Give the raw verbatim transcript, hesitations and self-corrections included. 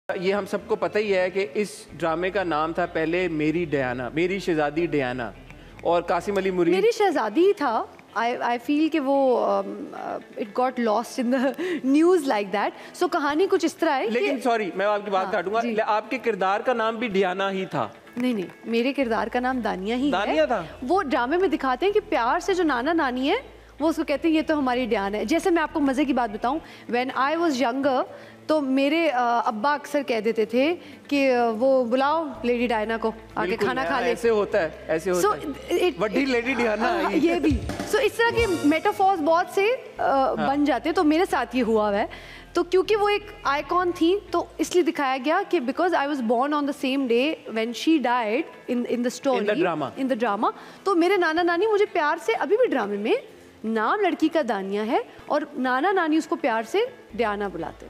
ये हम सबको पता ही है कि इस ड्रामे का नाम था पहले मेरी डयाना, मेरी शहजादी डयाना, और कासिम अली मुरीद मेरी शहजादी ही था। आई आई फील कि वो it got lost in the news like that. So कहानी कुछ इस तरह है। लेकिन सॉरी मैं आपकी बात काटूंगा, हाँ, आपके किरदार का नाम भी डियाना ही था? नहीं नहीं, मेरे किरदार का नाम दानिया ही दानिया है। था। वो ड्रामे में दिखाते हैं कि प्यार से जो नाना नानी है वो उसको कहते हैं ये तो हमारी डियाना है। जैसे मैं आपको मज़े की बात बताऊं, व्हेन आई वाज यंगर तो मेरे अब्बा अक्सर कह देते थे कि वो बुलाओ लेडी डायना को आके खाना खा ले। ऐसे होता है, ऐसे होता so, है। बड़ी लेडी डियाना ये भी सो so, इस तरह के मेटाफॉर्स बहुत से uh, हाँ। बन जाते हैं। तो मेरे साथ ये हुआ है। तो क्योंकि वो एक आइकॉन थी तो इसलिए दिखाया गया कि because I was born on the same day when she died in in the story, in the drama in the drama तो मेरे नाना नानी मुझे प्यार से, अभी भी ड्रामे में नाम लड़की का दानिया है और नाना नानी उसको प्यार से डियाना बुलाते हैं।